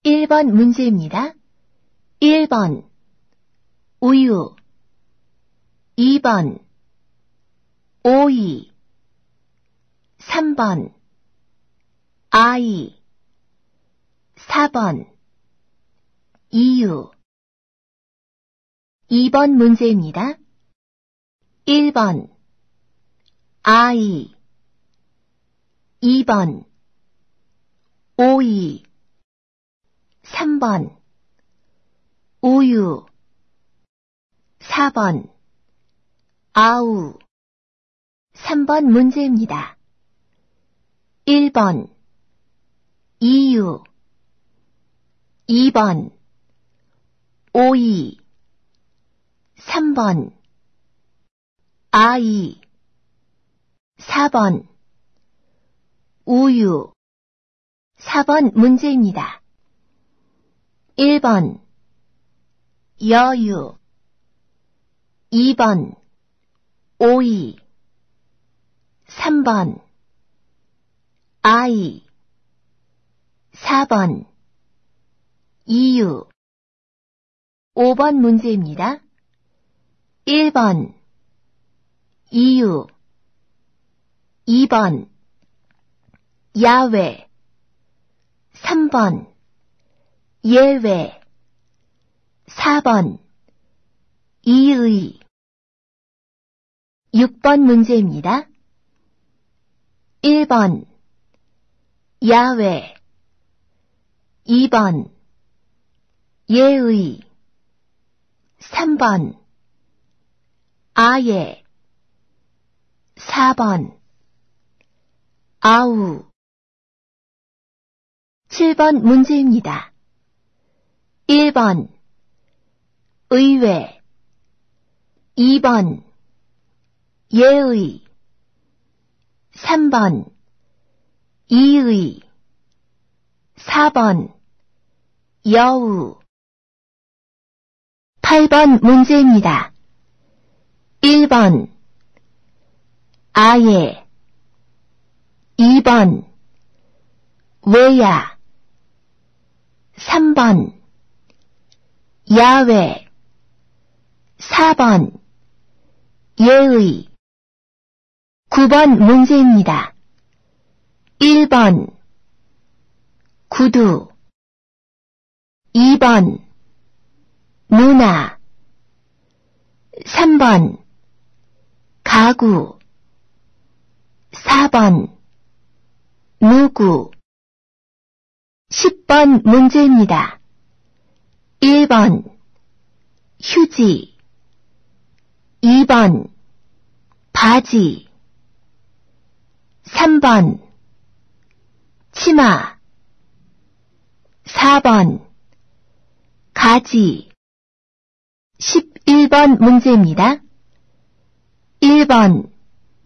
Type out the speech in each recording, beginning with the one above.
1번 문제입니다. 1번 우유 2번 오이 3번 아이 4번 이유 2번 문제입니다. 1번 아이 2번 오이 3번 우유 4번 아우 3번 문제입니다. 1번 이유 2번 오이 3번 아이 4번 우유 4번 문제입니다. 1번 여유 2번 오이 3번 아이 4번 이유 5번 문제입니다. 1번 이유 2번 야외 3번 예외 4번 이의 6번 문제입니다. 1번 야외 2번 예의 3번 아예 4번 아우 7번 문제입니다. 1번 의외 2번 예의 3번 이의 4번 여우 8번 문제입니다. 1번 아예 2번 왜야 3번 야외 4번 예의 9번 문제입니다. 1번 구두 2번 누나 3번 가구 4번 누구 10번 문제입니다. 1번 휴지 2번 바지 3번 치마 4번 가지 11번 문제입니다. 1번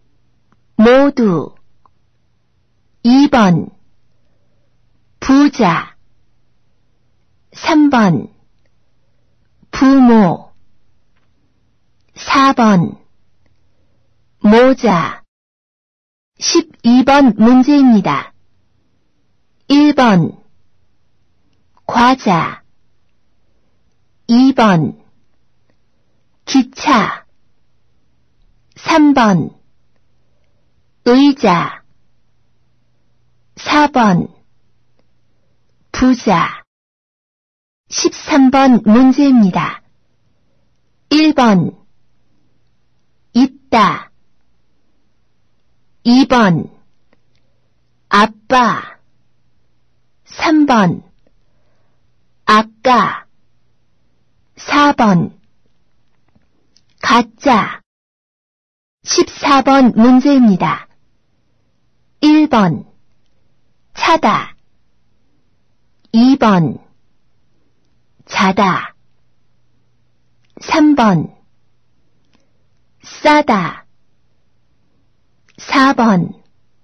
모두 2번 부자 3번 부모 4번 모자 12번 문제입니다. 1번 과자 2번 기차 3번 의자 4번 부자 13번 문제입니다. 1번 있다 2번 아빠 3번 아까 4번 가짜 14번 문제입니다. 1번 차다 2번 자다 3번 싸다 4번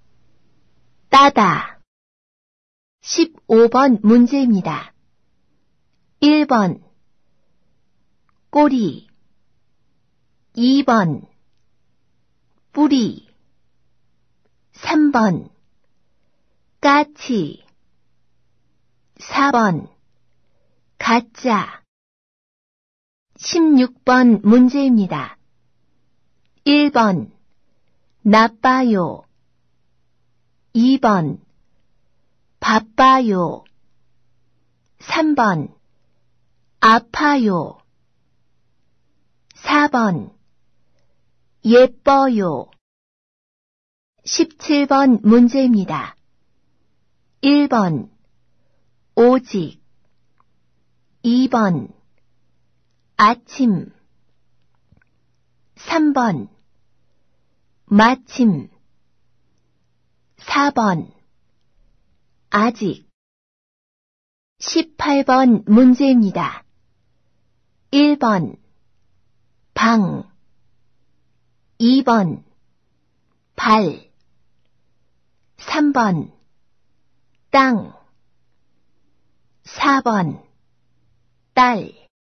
따다 15번 문제입니다. 1번 꼬리 2번 뿌리 3번 까치 4번 가짜. 16번 문제입니다. 1번 나빠요. 2번 바빠요. 3번 아파요. 4번 예뻐요. 17번 문제입니다. 1번 오직. 2번 아침. 3번 마침. 4번 아직. 18번 문제입니다. 1번 방. 2번 발. 3번 땅. 4번 딸.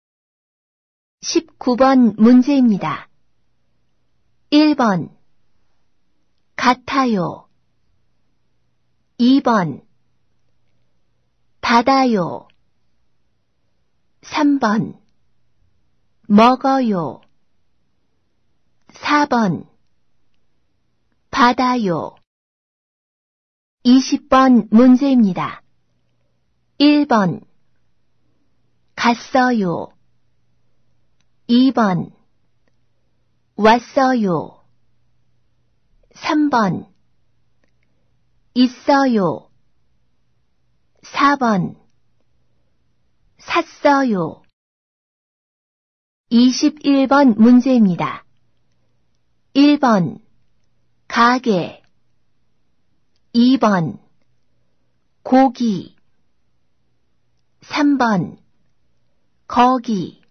19번 문제입니다. 1번 같아요. 2번 받아요. 3번 먹어요. 4번 받아요. 20번 문제입니다. 1번 갔어요. 2번 왔어요. 3번 있어요. 4번 샀어요. 21번 문제입니다. 1번 가게. 2번 고기. 3번 거기.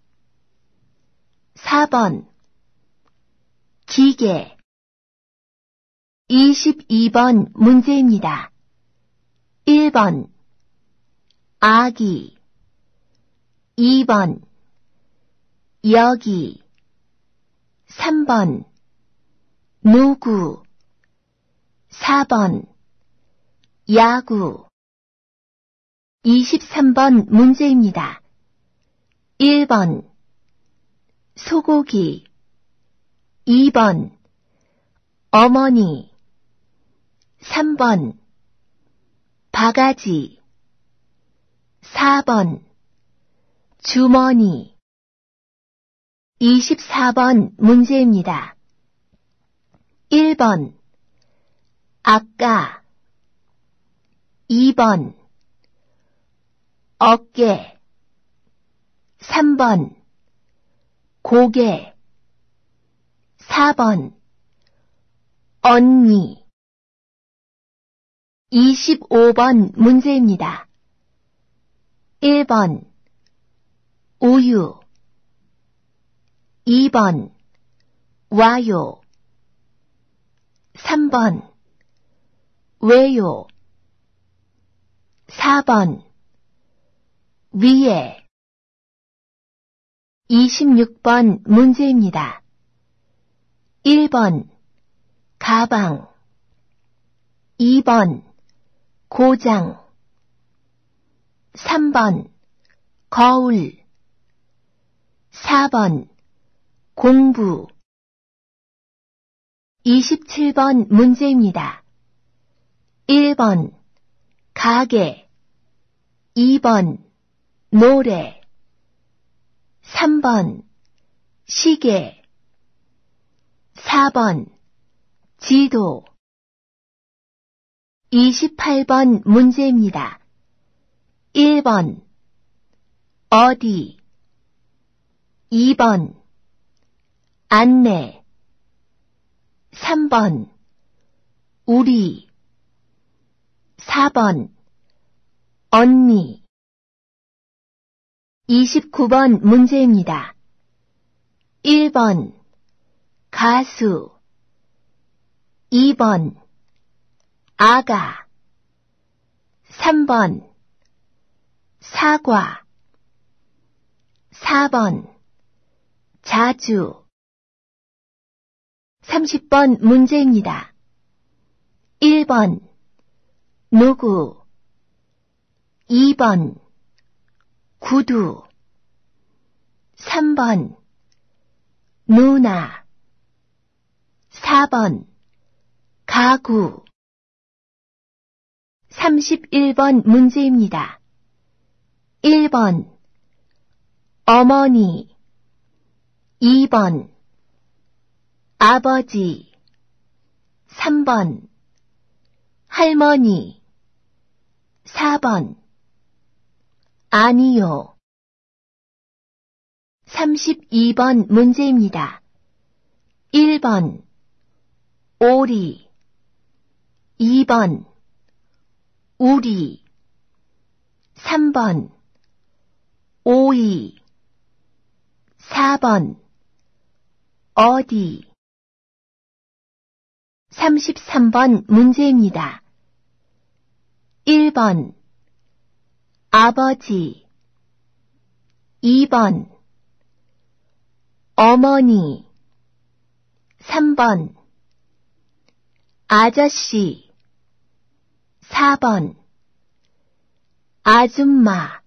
4번 기계. 22번 문제입니다. 1번 아기. 2번 여기. 3번 누구. 4번 야구. 23번 문제입니다. 1번 소고기. 2번 어머니. 3번 바가지. 4번 주머니. 24번 문제입니다. 1번 아까. 2번 어깨. 3번 고개. 4번 언니. 25번 문제입니다. 1번 우유. 2번 와요. 3번 왜요. 4번 위에. 26번 문제입니다. 1번 가방. 2번 고장. 3번 거울. 4번 공부. 27번 문제입니다. 1번 가게. 2번 노래. 3번 시계. 4번 지도. 28번 문제입니다. 1번 어디. 2번 안내. 3번 우리. 4번 언니. 29번 문제입니다. 1번 가수. 2번 아가. 3번 사과. 4번 자주. 30번 문제입니다. 1번 누구. 2번 구두. 3번 누나. 4번 가구. 31번 문제입니다. 1번 어머니. 2번 아버지. 3번 할머니. 4번 아니요. 32번 문제입니다. 1번 오리. 2번 우리. 3번 오이. 4번 어디. 33번 문제입니다. 1번 아버지. 2번 어머니. 3번 아저씨. 4번 아줌마.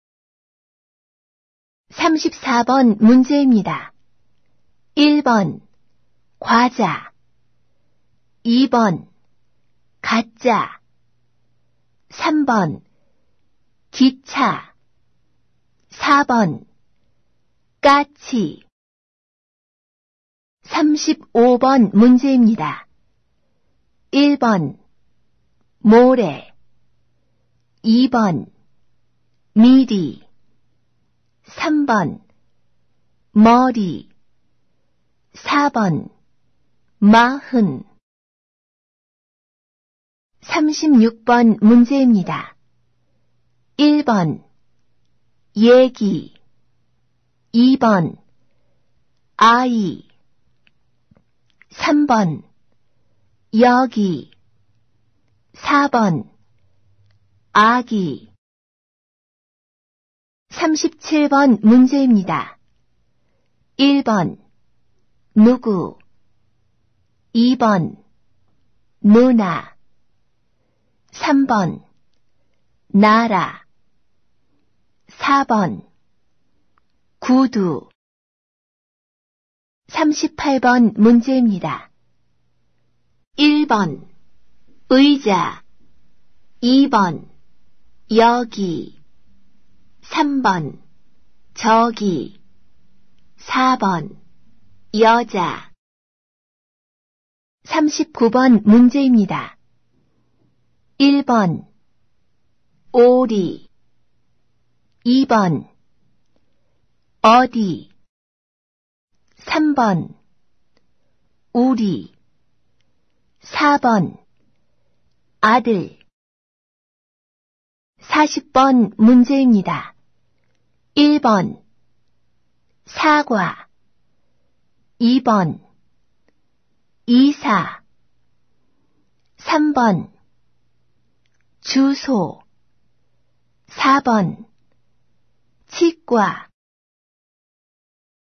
34번 문제입니다. 1번 과자. 2번 가짜. 3번 기차. 4번 까치. 35번 문제입니다. 1번 모래. 2번 미리. 3번 머리. 4번 마흔. 36번 문제입니다. 1번 얘기. 2번 아이. 3번 여기. 4번 아기. 37번 문제입니다. 1번 누구. 2번 누나. 3번 나라. 4번 구두. 38번 문제입니다. 1번 의자. 2번 여기. 3번 저기. 4번 여자. 39번 문제입니다. 1번 오리. 2번 어디. 3번 우리. 4번 아들. 40번 문제입니다. 1번 사과. 2번 이사. 3번 주소. 4번 치과.